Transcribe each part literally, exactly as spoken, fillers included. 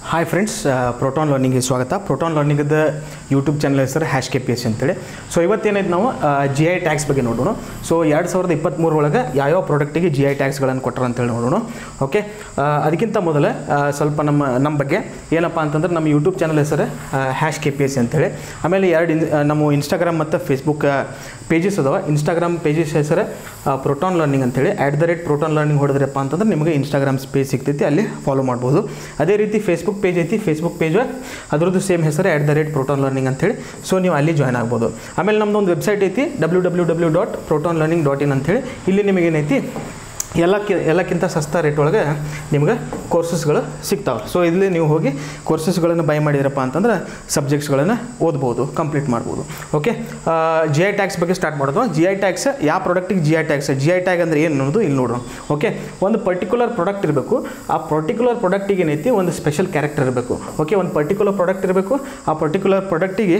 Hi friends, Proton ಲರ್ನಿಂಗ್ಗೆ ಸ್ವಾಗತ. Proton ಲರ್ನಿಂಗದ ಯೂಟ್ಯೂಬ್ ಚಾನಲ್ ಹೆಸರು ಹ್ಯಾಶ್ ಕೆ ಪಿ ಎಸ್ ಅಂತೇಳಿ. ಸೊ ಇವತ್ತೇನೈತೆ ನಾವು ಜಿ ಐ ಟ್ಯಾಕ್ಸ್ ಬಗ್ಗೆ ನೋಡೋಣ. ಸೊ ಎರಡು ಸಾವಿರದ ಇಪ್ಪತ್ತ್ಮೂರೊಳಗೆ ಯಾವ್ಯಾವ ಪ್ರಾಡಕ್ಟಿಗೆ ಜಿ ಐ ಟ್ಯಾಕ್ಸ್ಗಳನ್ನು ಕೊಟ್ಟರು ಅಂತೇಳಿ ನೋಡೋಣ. ಓಕೆ, ಅದಕ್ಕಿಂತ ಮೊದಲು ಸ್ವಲ್ಪ ನಮ್ಮ ನಮ್ಮ ಬಗ್ಗೆ ಏನಪ್ಪ ಅಂತಂದ್ರೆ ನಮ್ಮ ಯೂಟ್ಯೂಬ್ ಚಾನಲ್ ಹೆಸರು ಹ್ಯಾಶ್ ಕೆ ಪಿ ಎಸ್ ಅಂತೇಳಿ. ಆಮೇಲೆ ಎರಡು ಇನ್ ನಮ್ಮ ಇನ್ಸ್ಟಾಗ್ರಾಮ್ ಮತ್ತು ಫೇಸ್ಬುಕ್ ಪೇಜಸ್ ಅದಾವೆ. ಇನ್ಸ್ಟಾಗ್ರಾಮ್ ಪೇಜಸ್ ಹೆಸರು ಪ್ರೋಟಾನ್ ಲರ್ನಿಂಗ್ ಅಂತೇಳಿ at the rate Proton learning ಹೊಡೆದ್ರಪ್ಪ ಅಂತಂದ್ರೆ ನಿಮಗೆ ಇನ್ಸ್ಟಾಗ್ರಾಮ್ ಪೇಜ್ ಸಿಗ್ತೈತಿ, ಅಲ್ಲಿ ಫಾಲೋ ಮಾಡ್ಬೋದು. ಅದೇ ರೀತಿ ಫೇಸ್ಬುಕ್ ಪೇಜ್ ಐತಿ, ಫೇಸ್ಬುಕ್ ಪೇಜ್ ಅದ್ರದ್ದು ಸೇಮ್ ಹೆಸರು at the rate Proton learning ಅಂತೇಳಿ. ಸೊ ನೀವು ಅಲ್ಲಿ ಜಾಯ್ನ್ ಆಗ್ಬೋದು. ಆಮೇಲೆ ನಮ್ಮದು ಒಂದು ವೆಬ್ಸೈಟ್ ಐತಿ W W W dot Proton learning dot in ಅಂತೇಳಿ. ಇಲ್ಲಿ ನಿಮಗೇನೈತಿ ಎಲ್ಲಕ್ಕೆ ಎಲ್ಲಕ್ಕಿಂತ ಸಸ್ತಾ ರೇಟ್ ಒಳಗೆ ನಿಮ್ಗೆ ಕೋರ್ಸಸ್ಗಳು ಸಿಗ್ತಾವೆ. ಸೊ ಇಲ್ಲಿ ನೀವು ಹೋಗಿ ಕೋರ್ಸಸ್ಗಳನ್ನು ಬೈ ಮಾಡಿದ್ರಪ್ಪ ಅಂತಂದ್ರೆ ಸಬ್ಜೆಕ್ಟ್ಸ್ಗಳನ್ನು ಓದ್ಬೋದು, ಕಂಪ್ಲೀಟ್ ಮಾಡ್ಬೋದು. ಓಕೆ, ಜಿ ಐ ಟ್ಯಾಕ್ಸ್ ಬಗ್ಗೆ ಸ್ಟಾರ್ಟ್ ಮಾಡೋದು. ಜಿ ಐ ಟ್ಯಾಕ್ಸ್ ಯಾವ ಪ್ರಾಡಕ್ಟಿಗೆ G I tax G I tag ಅಂದರೆ ಏನು ಅನ್ನೋದು ಇಲ್ಲಿ ನೋಡೋಣ. ಓಕೆ, ಒಂದು ಪರ್ಟಿಕ್ಯುಲರ್ ಪ್ರಾಡಕ್ಟ್ ಇರಬೇಕು. ಆ ಪರ್ಟಿಕ್ಯುಲರ್ ಪ್ರಾಡಕ್ಟಿಗೆ ಏನೈತಿ ಒಂದು ಸ್ಪೆಷಲ್ ಕ್ಯಾರೆಕ್ಟರ್ ಇರಬೇಕು. ಓಕೆ, ಒಂದು ಪರ್ಟಿಕ್ಯುಲರ್ ಪ್ರಾಡಕ್ಟ್ ಇರಬೇಕು. ಆ ಪರ್ಟಿಕ್ಯುಲರ್ ಪ್ರಾಡಕ್ಟಿಗೆ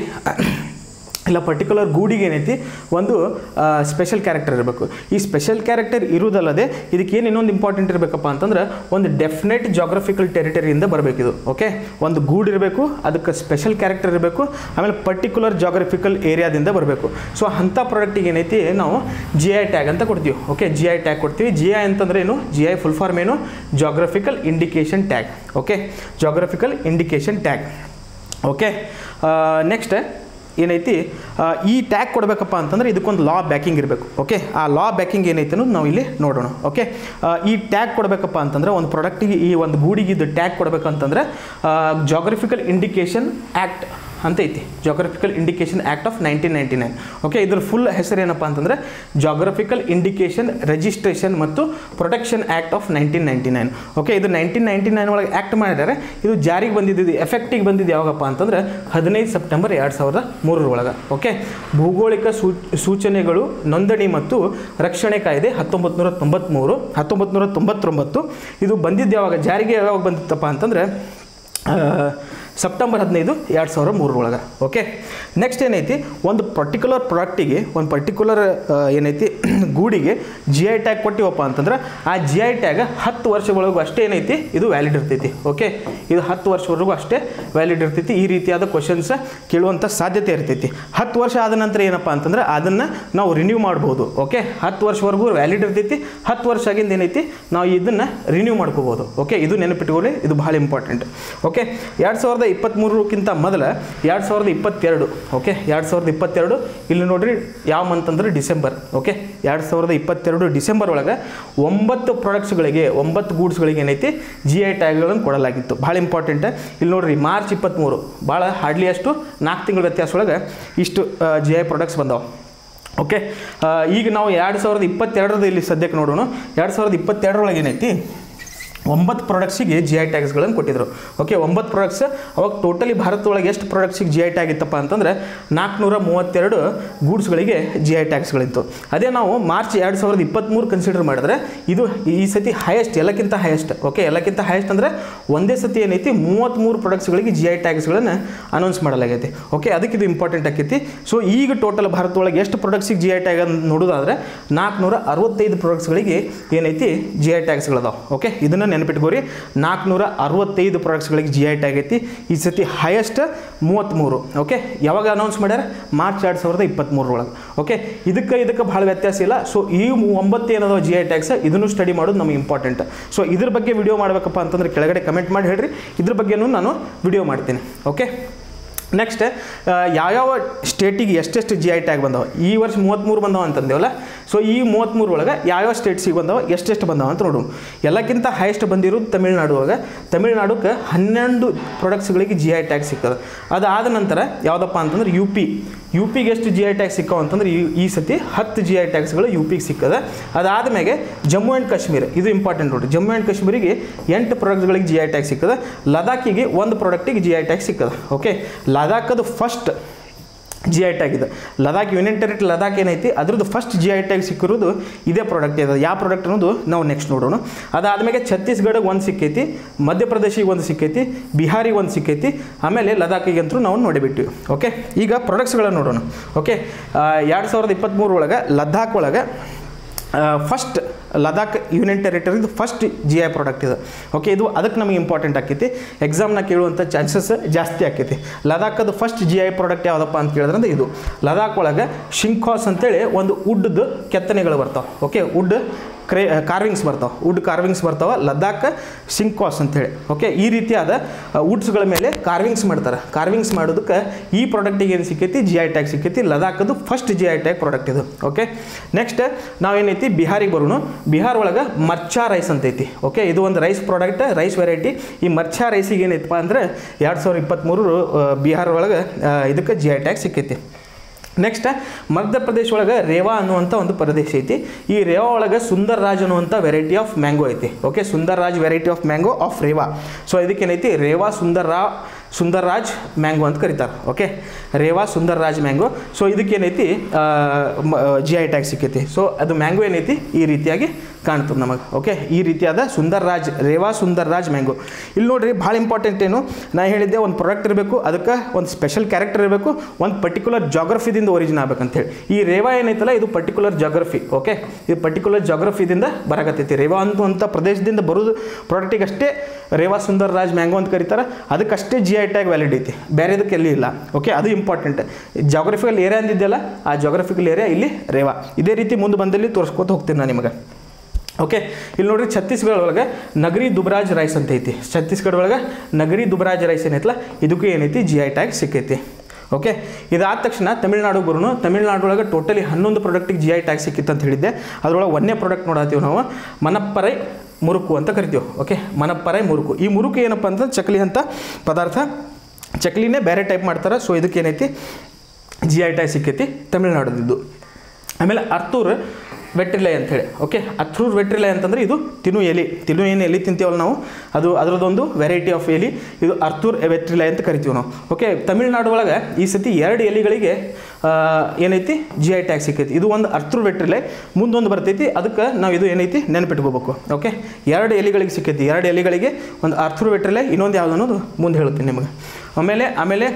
ಇಲ್ಲ ಪರ್ಟಿಕ್ಯುಲರ್ ಗೂಡಿಗೆ ಏನೈತಿ ಒಂದು ಸ್ಪೆಷಲ್ ಕ್ಯಾರೆಕ್ಟರ್ ಇರಬೇಕು. ಈ ಸ್ಪೆಷಲ್ ಕ್ಯಾರೆಕ್ಟರ್ ಇರುವುದಲ್ಲದೆ ಇದಕ್ಕೆ ಏನು ಇನ್ನೊಂದು ಇಂಪಾರ್ಟೆಂಟ್ ಇರಬೇಕಪ್ಪ ಅಂತಂದ್ರೆ ಒಂದು ಡೆಫಿನೆಟ್ ಜಾಗ್ರಫಿಕಲ್ ಟೆರಿಟರಿಯಿಂದ ಬರಬೇಕಿದು. ಓಕೆ, ಒಂದು ಗೂಡ್ ಇರಬೇಕು, ಅದಕ್ಕೆ ಸ್ಪೆಷಲ್ ಕ್ಯಾರೆಕ್ಟರ್ ಇರಬೇಕು, ಆಮೇಲೆ ಪರ್ಟಿಕ್ಯುಲರ್ ಜಾಗ್ರಫಿಕಲ್ ಏರಿಯಾದಿಂದ ಬರಬೇಕು. ಸೊ ಅಂಥ ಪ್ರಾಡಕ್ಟಿಗೆ ಏನೈತಿ ನಾವು ಜಿ ಐ ಟ್ಯಾಗ್ ಅಂತ ಕೊಡ್ತೀವಿ. ಓಕೆ, ಜಿ ಐ ಟ್ಯಾಗ್ ಕೊಡ್ತೀವಿ. ಜಿ ಐ ಅಂತಂದ್ರೆ ಏನು? ಜಿ ಐ ಫುಲ್ ಫಾರ್ಮ್ ಏನು? Geographical indication tag. Okay, geographical indication tag. Okay, next ಏನೈತಿ, ಈ ಟ್ಯಾಗ್ ಕೊಡಬೇಕಪ್ಪ ಅಂತಂದ್ರೆ ಇದಕ್ಕೊಂದು ಲಾ ಬ್ಯಾಕಿಂಗ್ ಇರಬೇಕು. ಓಕೆ, ಆ ಲಾ ಬ್ಯಾಕಿಂಗ್ ಏನೈತೆ ಅನ್ನೋದು ನಾವು ಇಲ್ಲಿ ನೋಡೋಣ. ಓಕೆ, ಈ ಟ್ಯಾಗ್ ಕೊಡಬೇಕಪ್ಪ ಅಂತಂದ್ರೆ ಒಂದು ಪ್ರಾಡಕ್ಟಿಗೆ ಈ ಒಂದು ಗೂಡಿಗೆ ಇದು ಟ್ಯಾಗ್ ಕೊಡಬೇಕಂತಂದ್ರೆ ಜಾಗ್ರಫಿಕಲ್ ಇಂಡಿಕೇಶನ್ ಆ್ಯಕ್ಟ್ ಅಂತ ಐತಿ. Geographical indication act of nineteen ninety nine. Okay, ಇದ್ರ ಫುಲ್ ಹೆಸರು ಏನಪ್ಪ ಅಂತಂದ್ರೆ ಜಾಗ್ರಫಿಕಲ್ ಇಂಡಿಕೇಶನ್ ರಿಜಿಸ್ಟ್ರೇಷನ್ ಮತ್ತು protection act of nineteen ninety nine. Okay, ಇದು ನೈನ್ಟೀನ್ ನೈಂಟಿ ನೈನ್ ಒಳಗೆ ಆ್ಯಕ್ಟ್ ಮಾಡಿದ್ದಾರೆ. ಇದು ಜಾರಿಗೆ ಬಂದಿದ್ದು, ಎಫೆಕ್ಟಿಗೆ ಬಂದಿದ್ದು ಯಾವಾಗಪ್ಪ ಅಂತಂದ್ರೆ ಹದಿನೈದು ಸೆಪ್ಟೆಂಬರ್ ಎರಡು ಸಾವಿರದ ಮೂರರೊಳಗೆ. ಓಕೆ, ಭೌಗೋಳಿಕ ಸೂಚನೆಗಳು ನೋಂದಣಿ ಮತ್ತು ರಕ್ಷಣೆ ಕಾಯ್ದೆ ಹತ್ತೊಂಬತ್ತು ನೂರ ತೊಂಬತ್ತ್ಮೂರು ಹತ್ತೊಂಬತ್ತು ನೂರ ತೊಂಬತ್ತೊಂಬತ್ತು ಇದು ಬಂದಿದ್ದು ಯಾವಾಗ, ಜಾರಿಗೆ ಯಾವಾಗ ಬಂದಿತ್ತಪ್ಪ ಅಂತಂದ್ರೆ ಸೆಪ್ಟೆಂಬರ್ ಹದಿನೈದು ಎರಡು ಸಾವಿರ ಮೂರರೊಳಗೆ. ಓಕೆ, ನೆಕ್ಸ್ಟ್ ಏನೈತಿ, ಒಂದು ಪರ್ಟಿಕ್ಯುಲರ್ ಪ್ರಾಡಕ್ಟಿಗೆ ಒಂದು ಪರ್ಟಿಕ್ಯುಲರ್ ಏನೈತಿ ಗೂಡಿಗೆ ಜಿ ಐ ಟ್ಯಾಗ್ ಕೊಟ್ಟಿವಪ್ಪ ಅಂತಂದ್ರೆ ಆ ಜಿ ಐ ಟ್ಯಾಗ್ ಹತ್ತು ವರ್ಷವರೆಗೂ ಅಷ್ಟೇ ಏನೈತಿ ಇದು ವ್ಯಾಲಿಡ್ ಇರ್ತೈತಿ. ಓಕೆ, ಇದು ಹತ್ತು ವರ್ಷವರೆಗೂ ಅಷ್ಟೇ ವ್ಯಾಲಿಡ್ ಇರ್ತೈತಿ. ಈ ರೀತಿಯಾದ ಕ್ವಶನ್ಸ್ ಕೇಳುವಂಥ ಸಾಧ್ಯತೆ ಇರ್ತೈತಿ. ಹತ್ತು ವರ್ಷ ಆದ ನಂತರ ಏನಪ್ಪ ಅಂತಂದ್ರೆ ಅದನ್ನು ನಾವು ರಿನ್ಯೂ ಮಾಡ್ಬೋದು. ಓಕೆ, ಹತ್ತು ವರ್ಷವರೆಗೂ ವ್ಯಾಲಿಡ್ ಇರ್ತೈತಿ. ಹತ್ತು ವರ್ಷ ಆಗಿಂದ ಏನೈತಿ ನಾವು ಇದನ್ನು ರಿನ್ಯೂ ಮಾಡ್ಕೋಬೋದು. ಓಕೆ, ಇದು ನೆನಪಿಟ್ಕೊಳ್ಳಿ, ಇದು ಭಾಳ ಇಂಪಾರ್ಟೆಂಟ್. ಓಕೆ, ಎರಡು ಸಾವಿರದ ಇಪ್ಪತ್ತ್ಮೂರಕ್ಕಿಂತ ಮೊದಲ ಎರಡು ಸಾವಿರದ ಇಪ್ಪತ್ತೆರಡು. ಓಕೆ, ಎರಡು ಸಾವಿರದ ಇಪ್ಪತ್ತೆರಡು ಇಲ್ಲಿ ನೋಡ್ರಿ ಯಾವ ಮಂತ್ ಅಂದ್ರೆ ಡಿಸೆಂಬರ್. ಓಕೆ, ಎರಡು ಸಾವಿರದ ಇಪ್ಪತ್ತೆರಡು ಡಿಸೆಂಬರ್ ಒಳಗೆ ಒಂಬತ್ತು ಪ್ರಾಡಕ್ಟ್ಸ್ಗಳಿಗೆ ಒಂಬತ್ತು ಗೂಡ್ಸ್ಗಳಿಗೆ ಏನೈತಿ ಜಿ ಐ ಟ್ಯಾಗ್ಗಳನ್ನು ಕೊಡಲಾಗಿತ್ತು. ಭಾಳ ಇಂಪಾರ್ಟೆಂಟ್. ಇಲ್ಲಿ ನೋಡ್ರಿ ಮಾರ್ಚ್ ಇಪ್ಪತ್ತ್ಮೂರು, ಭಾಳ ಹಾರ್ಡ್ಲಿ ಅಷ್ಟು ನಾಲ್ಕು ತಿಂಗಳ ವ್ಯತ್ಯಾಸ ಒಳಗೆ ಇಷ್ಟು ಜಿ ಐ ಪ್ರಾಡಕ್ಟ್ಸ್ ಬಂದವು. ಓಕೆ, ಈಗ ನಾವು ಎರಡು ಸಾವಿರದ ಇಪ್ಪತ್ತೆರಡರದ ಇಲ್ಲಿ ಸದ್ಯಕ್ಕೆ ನೋಡೋಣ. ಎರಡು ಸಾವಿರದ ಇಪ್ಪತ್ತೆರಡರೊಳಗೆ ಏನೈತಿ ಒಂಬತ್ತು ಪ್ರಾಡಕ್ಟ್ಸಿಗೆ ಜಿ ಐ ಟ್ಯಾಗ್ಸ್ಗಳನ್ನು ಕೊಟ್ಟಿದ್ರು. ಓಕೆ, ಒಂಬತ್ತು ಪ್ರಾಡಕ್ಟ್ಸ್. ಅವಾಗ ಟೋಟಲಿ ಭಾರತದೊಳಗೆ ಎಷ್ಟು ಪ್ರಾಡಕ್ಟ್ಸಿಗೆ ಜಿ ಐ ಟ್ಯಾಗ್ ಇತ್ತಪ್ಪ ಅಂತಂದರೆ ನಾಲ್ಕುನೂರ ಮೂವತ್ತೆರಡು ಗೂಡ್ಸ್ಗಳಿಗೆ ಜಿ ಐ ಟ್ಯಾಗ್ಸ್ಗಳಿತ್ತು. ಅದೇ ನಾವು ಮಾರ್ಚ್ ಎರಡು ಸಾವಿರದ ಇಪ್ಪತ್ತ್ಮೂರು ಕನ್ಸಿಡರ್ ಮಾಡಿದ್ರೆ ಇದು ಈ ಸತಿ ಹೈಯೆಸ್ಟ್, ಎಲ್ಲಕ್ಕಿಂತ ಹೈಯೆಸ್ಟ್. ಓಕೆ, ಎಲ್ಲಕ್ಕಿಂತ ಹೈಯೆಸ್ಟ್ ಅಂದರೆ ಒಂದೇ ಸತಿ ಏನೈತಿ ಮೂವತ್ತ್ಮೂರು ಪ್ರಾಡಕ್ಟ್ಸ್ಗಳಿಗೆ ಜಿ ಐ ಟ್ಯಾಗ್ಸ್ಗಳನ್ನು ಅನೌನ್ಸ್ ಮಾಡಲಾಗೈತಿ. ಓಕೆ, ಅದಕ್ಕೆ ಇದು ಇಂಪಾರ್ಟೆಂಟ್ ಆಕೈತಿ. ಸೊ ಈಗ ಟೋಟಲ್ ಭಾರತದೊಳಗೆ ಎಷ್ಟು ಪ್ರಾಡಕ್ಟ್ಸಿಗೆ ಜಿ ಐ ಟ್ಯಾಗ್ ಅಂತ ನೋಡೋದಾದ್ರೆ ನಾಲ್ಕುನೂರ ಅರವತ್ತೈದು ಪ್ರಾಡಕ್ಟ್ಸ್ಗಳಿಗೆ ಏನೈತಿ ಜಿ ಐ ಟ್ಯಾಗ್ಸ್ಗಳದಾವೆ. ಓಕೆ, ಇದನ್ನು ನೆನಪಿಟ್ಕೋರಿ, ನಾಲ್ಕುನೂರ ಅರವತ್ತೈದು ಪ್ರಾಡಕ್ಟ್ಸ್ಗಳಿಗೆ ಜಿ ಐ ಟ್ಯಾಗ್ ಐತಿ. ಈ ಸತಿ ಹೈಯೆಸ್ಟ್ ಮೂವತ್ತ್ಮೂರು. ಓಕೆ, ಯಾವಾಗ ಅನೌನ್ಸ್ ಮಾಡ್ಯಾರ? ಮಾರ್ಚ್ ಎರಡು ಸಾವಿರದ ಇಪ್ಪತ್ತ್ಮೂರರೊಳಗೆ. ಓಕೆ, ಇದಕ್ಕೆ ಇದಕ್ಕೆ ಭಾಳ ವ್ಯತ್ಯಾಸ ಇಲ್ಲ. ಸೊ ಈ ಒಂಬತ್ತು ಏನದಾವ ಜಿ ಐ ಟ್ಯಾಗ್ಸ್ ಇದನ್ನು ಸ್ಟಡಿ ಮಾಡೋದು ನಮಗೆ ಇಂಪಾರ್ಟೆಂಟ್. ಸೊ ಇದ್ರ ಬಗ್ಗೆ ವಿಡಿಯೋ ಮಾಡಬೇಕಪ್ಪ ಅಂತಂದ್ರೆ ಕೆಳಗಡೆ ಕಮೆಂಟ್ ಮಾಡಿ ಹೇಳ್ರಿ, ಇದ್ರ ಬಗ್ಗೆನೂ ನಾನು ವಿಡಿಯೋ ಮಾಡ್ತೀನಿ. ಓಕೆ, ನೆಕ್ಸ್ಟ್ ಯಾವ್ಯಾವ ಸ್ಟೇಟಿಗೆ ಎಷ್ಟೆಷ್ಟು ಜಿ ಐ ಟ್ಯಾಗ್ ಬಂದವ? ಈ ವರ್ಷ ಮೂವತ್ತ್ಮೂರು ಬಂದವ ಅಂತಂದೇವಲ್ಲ. ಸೊ ಈ ಮೂವತ್ತ್ಮೂರು ಒಳಗೆ ಯಾವ್ಯಾವ ಸ್ಟೇಟ್ಸಿಗೆ ಬಂದವ, ಎಷ್ಟೆಷ್ಟು ಬಂದವ ಅಂತ ನೋಡೋಣ. ಎಲ್ಲಕ್ಕಿಂತ ಹೈಯೆಸ್ಟ್ ಬಂದಿರೋದು ತಮಿಳ್ನಾಡು ಒಳಗೆ. ತಮಿಳ್ನಾಡುಕ್ಕೆ ಹನ್ನೊಂದು ಪ್ರಾಡಕ್ಟ್ಸ್ಗಳಿಗೆ ಜಿ ಐ ಟ್ಯಾಗ್ ಸಿಗ್ತದೆ. ಅದಾದ ನಂತರ ಯಾವುದಪ್ಪ ಅಂತಂದ್ರೆ ಯು ಪಿ ಯು ಪಿಗೆ ಎಷ್ಟು ಜಿ ಐ ಟ್ಯಾಗ್ ಸಿಕ್ಕಾವ ಅಂತಂದ್ರೆ ಈ ಈ ಸತಿ ಹತ್ತು ಜಿ ಐ ಟ್ಯಾಗ್ಸ್ಗಳು ಯು ಪಿಗೆ ಸಿಕ್ಕದೆ. ಅದಾದಮೇಲೆ ಜಮ್ಮು ಆ್ಯಂಡ್ ಕಾಶ್ಮೀರ, ಇದು ಇಂಪಾರ್ಟೆಂಟ್ ನೋಡಿ. ಜಮ್ಮು ಆ್ಯಂಡ್ ಕಾಶ್ಮೀರಿಗೆ ಎಂಟು ಪ್ರಾಡಕ್ಟ್ಸ್ಗಳಿಗೆ ಜಿ ಐ ಟ್ಯಾಗ್ ಸಿಕ್ಕದೆ. ಲದಾಖಿಗೆ ಒಂದು ಪ್ರಾಡಕ್ಟಿಗೆ ಜಿ ಐ ಟ್ಯಾಗ್ ಸಿಕ್ಕದೆ. ಓಕೆ, ಲದಾಖದು ಫಸ್ಟ್ ಜಿ ಐ ಟ್ಯಾಗ್ ಇದೆ. ಲದಾಖ್ ಯೂನಿಯನ್ ಟೆರಿಟರಿ ಲದಾಖ್ ಏನೈತಿ ಅದ್ರದ್ದು ಫಸ್ಟ್ ಜಿ ಐ ಟ್ಯಾಗ್ ಸಿಕ್ಕಿರೋದು ಇದೇ ಪ್ರಾಡಕ್ಟ್ ಇದೆ. ಯಾವ ಪ್ರಾಡಕ್ಟ್ ಅನ್ನೋದು ನಾವು ನೆಕ್ಸ್ಟ್ ನೋಡೋಣ. ಅದಾದಮೇಲೆ ಛತ್ತೀಸ್ಗಢಗೆ ಒಂದು ಸಿಕ್ಕೈತಿ, ಮಧ್ಯಪ್ರದೇಶಿಗೆ ಒಂದು ಸಿಕ್ಕೈತಿ, ಬಿಹಾರಿಗೆ ಒಂದು ಸಿಕ್ಕೈತಿ, ಆಮೇಲೆ ಲದಾಖಿಗೆ ಅಂತೂ ನಾವು ನೋಡಿಬಿಟ್ಟಿವಿ. ಓಕೆ, ಈಗ ಪ್ರಾಡಕ್ಟ್ಸ್ಗಳನ್ನು ನೋಡೋಣ. ಓಕೆ, ಎರಡು ಸಾವಿರದ ಇಪ್ಪತ್ತ್ಮೂರು ಒಳಗೆ ಲದ್ದಾಖ್ ಒಳಗೆ ಫಸ್ಟ್ ಲದಾಖ್ ಯೂನಿಯನ್ ಟೆರಿಟರಿದು ಫಸ್ಟ್ ಜಿ ಐ ಪ್ರಾಡಕ್ಟ್ ಇದು. ಓಕೆ, ಇದು ಅದಕ್ಕೆ ನಮಗೆ ಇಂಪಾರ್ಟೆಂಟ್ ಆಕೈತಿ, ಎಕ್ಸಾಮ್ನ ಕೇಳುವಂಥ ಚಾನ್ಸಸ್ ಜಾಸ್ತಿ ಆಕೈತಿ. ಲದಾಖದು ಫಸ್ಟ್ ಜಿ ಐ ಪ್ರಾಡಕ್ಟ್ ಯಾವುದಪ್ಪ ಅಂತ ಕೇಳಿದ್ರೆ ಇದು ಲದಾಖ್ ಒಳಗೆ ಶಿಂಖಾಸ್ ಅಂತೇಳಿ ಒಂದು ವುಡ್ದು ಕೆತ್ತನೆಗಳು ಬರ್ತಾವೆ. ಓಕೆ, ವುಡ್ ಕ್ರೇ ಕಾರ್ವಿಂಗ್ಸ್ ಬರ್ತಾವೆ, ವುಡ್ ಕಾರ್ವಿಂಗ್ಸ್ ಬರ್ತಾವೆ, ಲದಾಖ್ ಶಿಂಖಾಸ್ ಅಂತೇಳಿ. ಓಕೆ, ಈ ರೀತಿಯಾದ ವುಡ್ಸ್ಗಳ ಮೇಲೆ ಕಾರ್ವಿಂಗ್ಸ್ ಮಾಡ್ತಾರೆ. ಕಾರ್ವಿಂಗ್ಸ್ ಮಾಡೋದಕ್ಕೆ ಈ ಪ್ರಾಡಕ್ಟಿಗೆ ಏನು ಸಿಕ್ಕೈತಿ, ಜಿ ಐ ಟ್ಯಾಗ್ ಸಿಕ್ಕೈತಿ. ಲದಾಖದು first G I tag product ಇದು. ಓಕೆ, ನೆಕ್ಸ್ಟ್ ನಾವೇನೈತಿ ಬಿಹಾರಿಗೆ ಬರೋಣ. ಬಿಹಾರ್ ಒಳಗೆ ಮರ್ಚಾ ರೈಸ್ ಅಂತೈತಿ. ಓಕೆ, ಇದು ಒಂದು ರೈಸ್ ಪ್ರಾಡಕ್ಟ್, ರೈಸ್ ವೆರೈಟಿ. ಈ ಮರ್ಚಾ ರೈಸಿಗೆ ಏನೈತಪ್ಪ ಅಂದ್ರೆ ಎರಡು ಸಾವಿರದ ಇಪ್ಪತ್ತ್ಮೂರು ಬಿಹಾರ ಒಳಗೆ ಇದಕ್ಕೆ ಜಿ ಐ ಟ್ಯಾಗ್ ಸಿಕ್ಕೈತಿ. ನೆಕ್ಸ್ಟ್ ಮಧ್ಯಪ್ರದೇಶ ಒಳಗೆ ರೇವಾ ಅನ್ನುವಂಥ ಒಂದು ಪ್ರದೇಶ ಐತಿ. ಈ ರೇವಾ ಒಳಗೆ ಸುಂದರ್ ರಾಜ್ ಅನ್ನುವಂಥ ವೆರೈಟಿ ಆಫ್ ಮ್ಯಾಂಗೋ ಐತಿ. Okay, Sundar Raj variety of mango of Rewa. So ಇದಕ್ಕೇನೈತಿ ರೇವಾ ಸುಂದರ್ ರಾ ಸುಂದರ್ ರಾಜ್ ಮ್ಯಾಂಗೋ ಅಂತ ಕರೀತಾರೆ. Okay, Rewa Sundar Raj mango. So ಇದಕ್ಕೇನೈತಿ ಜಿ ಐ ಟ್ಯಾಗ್ ಸಿಕ್ಕೈತಿ. ಸೊ ಅದು ಮ್ಯಾಂಗೋ ಏನೈತಿ ಈ ರೀತಿಯಾಗಿ ಕಾಣ್ತದೆ ನಮಗೆ. ಓಕೆ, ಈ ರೀತಿಯಾದ ಸುಂದರ್ ರಾಜ್ ರೇವಾ ಸುಂದರ್ ರಾಜ್ ಮ್ಯಾಂಗೋ. ಇಲ್ಲಿ ನೋಡ್ರಿ, ಭಾಳ ಇಂಪಾರ್ಟೆಂಟ್ ಏನು ನಾ ಹೇಳಿದ್ದೆ, ಒಂದು ಪ್ರಾಡಕ್ಟ್ ಇರಬೇಕು, ಅದಕ್ಕೆ ಒಂದು ಸ್ಪೆಷಲ್ ಕ್ಯಾರೆಕ್ಟರ್ ಇರಬೇಕು, ಒಂದು ಪರ್ಟಿಕ್ಯುಲರ್ ಜಾಗ್ರಫಿದಿಂದ ಒರಿಜಿನ್ ಆಗ್ಬೇಕಂತೇಳಿ. ಈ ರೇವಾ ಏನೈತಲ್ಲ ಇದು ಪರ್ಟಿಕ್ಯುಲರ್ ಜಾಗ್ರಫಿ. ಓಕೆ, ಇದು ಪರ್ಟಿಕ್ಯುಲರ್ ಜಾಗ್ರಫಿದಿಂದ ಬರಾಕತ್ತೈತಿ. ರೇವಾ ಅನ್ನುವಂಥ ಪ್ರದೇಶದಿಂದ ಬರೋದು ಪ್ರಾಡಕ್ಟಿಗೆ ಅಷ್ಟೇ ರೇವಾ ಸುಂದರ್ ರಾಜ್ ಮ್ಯಾಂಗೋ ಅಂತ ಕರೀತಾರೆ. ಅದಕ್ಕಷ್ಟೇ ಜಿ ಐ ಟ್ಯಾಗ್ ವ್ಯಾಲಿಡ್ ಐತಿ, ಬೇರೆದಕ್ಕೆ ಎಲ್ಲಿ ಇಲ್ಲ. ಓಕೆ, ಅದು ಇಂಪಾರ್ಟೆಂಟ್. ಜಾಗ್ರಫಿಕಲ್ ಏರಿಯಾ ಅಂದಿದ್ದೆಲ್ಲ ಆ ಜಾಗ್ರಫಿಕಲ್ ಏರಿಯಾ ಇಲ್ಲಿ ರೇವಾ. ಇದೇ ರೀತಿ ಮುಂದೆ ಬಂದಲ್ಲಿ ತೋರಿಸ್ಕೊತ ಹೋಗ್ತೀನಿ ನಾನು ನಿಮಗೆ. ಓಕೆ, ಇಲ್ಲಿ ನೋಡ್ರಿ, ಛತ್ತೀಸ್ಗಢ ಒಳಗೆ ನಗರಿ ದುಬರಾಜ್ ರೈಸ್ ಅಂತ ಐತಿ. ಛತ್ತೀಸ್ಗಢ ಒಳಗೆ ನಗರಿ ದುಬರಾಜ್ ರೈಸ್ ಏನೈತಲ್ಲ ಇದಕ್ಕೂ ಏನೈತಿ ಜಿ ಐ ಟ್ಯಾಗ್ ಸಿಕ್ಕೈತಿ. ಓಕೆ, ಇದಾದ ತಕ್ಷಣ ತಮಿಳ್ನಾಡು ಬರೋನು. ತಮಿಳ್ನಾಡು ಒಳಗೆ ಟೋಟಲಿ ಹನ್ನೊಂದು ಪ್ರಾಡಕ್ಟಿಗೆ ಜಿ ಐ ಟ್ಯಾಗ್ ಸಿಕ್ಕಿತ್ತು ಅಂತ ಹೇಳಿದ್ದೆ. ಅದರೊಳಗೆ ಒಂದೇ ಪ್ರಾಡಕ್ಟ್ ನೋಡತ್ತೀವಿ ನಾವು, ಮನಪ್ಪರೈ ಮುರುಕು ಅಂತ ಕರಿತೀವಿ. ಓಕೆ, ಮನಪ್ಪರೈ ಮುರುಕು. ಈ ಮುರುಕು ಏನಪ್ಪ ಅಂತಂದ್ರೆ ಚಕ್ಲಿ ಅಂತ ಪದಾರ್ಥ, ಚಕ್ಲಿನೇ ಬೇರೆ ಟೈಪ್ ಮಾಡ್ತಾರೆ. ಸೊ ಇದಕ್ಕೇನೈತಿ ಜಿ ಐ ಟ್ಯಾಗ್ ಸಿಕ್ಕೈತಿ ತಮಿಳ್ನಾಡಿದ್ದು. ಆಮೇಲೆ ಅರ್ತೂರ್ ವೆಟ್ರಿಲೈ ಅಂಥೇಳಿ. ಓಕೆ, ಅರ್ಥೂರ್ ವೆಟ್ರಿಲೈ ಅಂತಂದರೆ ಇದು ತಿನ್ನು ಎಲೆ. ತಿನ್ನು ಏನು ಎಲೆ ತಿಂತೀವಲ್ಲ ನಾವು, ಅದು ಅದರದ್ದೊಂದು ವೆರೈಟಿ ಆಫ್ ಎಲೆ. ಇದು ಅರ್ಥೂರ್ ವೆಟ್ರಿಲೈ ಅಂತ ಕರಿತೀವಿ ನಾವು. ಓಕೆ, ತಮಿಳ್ನಾಡು ಒಳಗೆ ಈ ಸತಿ ಎರಡು ಎಲೆಗಳಿಗೆ ಏನೈತಿ ಜಿ ಐ ಟ್ಯಾಗ್ ಸಿಕ್ಕೈತಿ. ಇದು ಒಂದು ಅರ್ಥೂರ್ ವೆಟ್ರಿಲೈ, ಮುಂದೊಂದು ಬರ್ತೈತಿ, ಅದಕ್ಕೆ ನಾವು ಇದು ಏನೈತಿ ನೆನಪಿಟ್ಕೋಬೇಕು. ಓಕೆ, ಎರಡು ಎಲೆಗಳಿಗೆ ಸಿಕ್ಕೈತಿ. ಎರಡು ಎಲೆಗಳಿಗೆ ಒಂದು ಅರ್ಥೂರ್ ವೆಟ್ರಿಲೈ, ಇನ್ನೊಂದು ಯಾವುದು ಅನ್ನೋದು ಮುಂದೆ ಹೇಳ್ತೀನಿ ನಿಮಗೆ. ಆಮೇಲೆ ಆಮೇಲೆ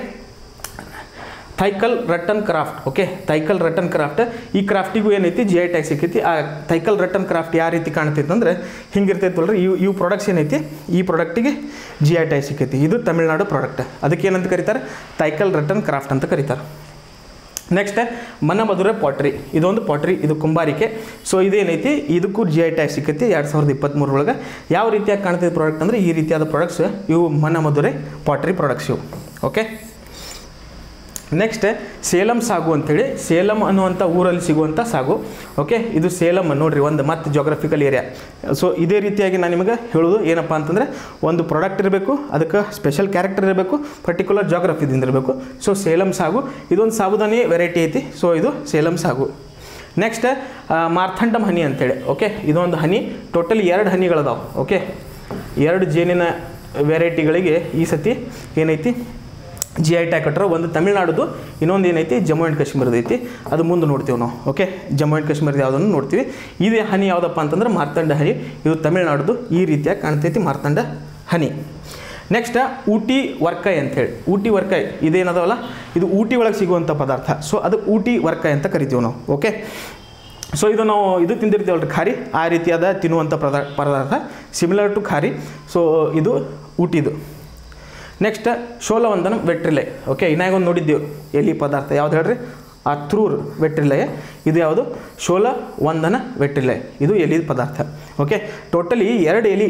Thaikkal rattan craft. Okay, Thaikkal rattan craft, ಈ ಕ್ರಾಫ್ಟಿಗೂ ಏನೈತಿ ಜಿ ಐ ಟ್ಯಾಗ್ ಸಿಕ್ಕೈತಿ. ಆ ಥೈಕಲ್ ರಟನ್ ಕ್ರಾಫ್ಟ್ ಯಾವ ರೀತಿ ಕಾಣ್ತೈತೆ ಅಂದರೆ ಹಿಂಗಿರ್ತೈತಲ್ರಿ, ಇವು ಇವು ಪ್ರಾಡಕ್ಟ್ಸ್ ಏನೈತಿ ಈ ಪ್ರಾಡಕ್ಟಿಗೆ ಜಿ ಐ ಟ್ಯಾಗ್ ಸಿಕ್ಕೈತಿ. ಇದು ತಮಿಳ್ನಾಡು ಪ್ರಾಡಕ್ಟ್, ಅದಕ್ಕೆ ಏನಂತ ಕರೀತಾರೆ, ಥೈಕಲ್ ರಟನ್ ಕ್ರಾಫ್ಟ್ ಅಂತ ಕರೀತಾರೆ. ನೆಕ್ಸ್ಟ್ ಮನಮಧುರೆ ಪಾಟ್ರಿ, ಇದೊಂದು ಪಾಟ್ರಿ, ಇದು ಕುಂಬಾರಿಕೆ. ಸೊ ಇದೇನೈತಿ ಇದಕ್ಕೂ ಜಿ ಐ ಟ್ಯಾಗ್ ಸಿಕ್ಕೈತಿ ಎರಡು ಸಾವಿರದ ಇಪ್ಪತ್ತ್ಮೂರು ಒಳಗೆ. ಯಾವ ರೀತಿಯಾಗಿ ಕಾಣ್ತೈತೆ ಪ್ರಾಡಕ್ಟ್ ಅಂದರೆ ಈ ರೀತಿಯಾದ ಪ್ರಾಡಕ್ಟ್ಸ್ ಇವು ಮನಮಧುರೆ ಪಾಟ್ರಿ ಪ್ರಾಡಕ್ಟ್ಸ್ ಇವು. ಓಕೆ, ನೆಕ್ಸ್ಟ್ ಸೇಲಂ ಸಾಗು ಅಂಥೇಳಿ, ಸೇಲಂ ಅನ್ನುವಂಥ ಊರಲ್ಲಿ ಸಿಗುವಂಥ ಸಾಗು. ಓಕೆ, ಇದು ಸೇಲಂ ನೋಡಿರಿ, ಒಂದು ಮತ್ತು ಜಾಗ್ರಫಿಕಲ್ ಏರಿಯಾ. ಸೊ ಇದೇ ರೀತಿಯಾಗಿ ನಾನು ನಿಮಗೆ ಹೇಳೋದು ಏನಪ್ಪ ಅಂತಂದರೆ, ಒಂದು ಪ್ರಾಡಕ್ಟ್ ಇರಬೇಕು, ಅದಕ್ಕೆ ಸ್ಪೆಷಲ್ ಕ್ಯಾರೆಕ್ಟರ್ ಇರಬೇಕು, ಪರ್ಟಿಕ್ಯುಲರ್ ಜಾಗ್ರಫಿದಿಂದ ಇರಬೇಕು. ಸೊ ಸೇಲಂ ಸಾಗು ಇದೊಂದು ಸಾಬುದಾನಿ ವೆರೈಟಿ ಐತಿ. ಸೊ ಇದು ಸೇಲಂ ಸಾಗು. ನೆಕ್ಸ್ಟ್ ಮಾರ್ಥಂಡಮ್ ಹನಿ ಅಂತೇಳಿ. ಓಕೆ, ಇದೊಂದು ಹನಿ, ಟೋಟಲಿ ಎರಡು ಹನಿಗಳದಾವೆ. ಓಕೆ, ಎರಡು ಜೇನಿನ ವೆರೈಟಿಗಳಿಗೆ ಈ ಸತಿ ಏನೈತಿ ಜಿ ಐ ಟ್ಯಾಗ್ ಕಟ್ಟರು. ಒಂದು ತಮಿಳ್ನಾಡುದು, ಇನ್ನೊಂದು ಏನೈತಿ ಜಮ್ಮು ಆ್ಯಂಡ್ ಕಾಶ್ಮೀರದ ಐತಿ, ಅದು ಮುಂದೆ ನೋಡ್ತೀವಿ ನಾವು. ಓಕೆ, ಜಮ್ಮು ಆ್ಯಂಡ್ ಕಾಶ್ಮೀರದ ಯಾವುದನ್ನು ನೋಡ್ತೀವಿ. ಇದು ಹನಿ ಯಾವುದಪ್ಪ ಅಂತಂದ್ರೆ ಮಾರ್ತಂಡ ಹನಿ, ಇದು ತಮಿಳ್ನಾಡುದು. ಈ ರೀತಿಯಾಗಿ ಕಾಣ್ತೈತಿ ಮಾರ್ತಂಡ ಹನಿ. ನೆಕ್ಸ್ಟ್ ಊಟಿ ವರ್ಕಾಯ್ ಅಂಥೇಳಿ. ಊಟಿ ವರ್ಕಾಯ್ ಇದೇನದವಲ್ಲ ಇದು ಊಟಿ ಒಳಗೆ ಸಿಗುವಂಥ ಪದಾರ್ಥ. ಸೊ ಅದು ಊಟಿ ವರ್ಕಾಯ್ ಅಂತ ಕರಿತೀವಿ ನಾವು. ಓಕೆ, ಸೊ ಇದು ನಾವು ಇದು ತಿಂದಿರ್ತೀವಲ್ರಿ ಖಾರಿ, ಆ ರೀತಿಯಾದ ತಿನ್ನುವಂಥ ಪದಾರ್ಥ ಪದಾರ್ಥ ಸಿಮಿಲರ್ ಟು ಖಾರಿ. ಸೊ ಇದು ಊಟಿದು. ನೆಕ್ಸ್ಟ್ ಶೋಲವಂದನ ವೆಟ್ರಿಲೈ. ಓಕೆ, ಇನ್ನಾಗ ಒಂದು ನೋಡಿದ್ದೀವಿ ಎಲಿ ಪದಾರ್ಥ ಯಾವ್ದು ಹೇಳ್ರಿ, ಅರ್ಥೂರ್ ವೆಟ್ರಿಲೈ. ಇದು ಯಾವುದು, ಶೋಲವಂದನ ವೆಟ್ರಿಲೈ, ಇದು ಎಲಿ ಪದಾರ್ಥ. ಓಕೆ, ಟೋಟಲಿ ಎರಡು ಎಲಿ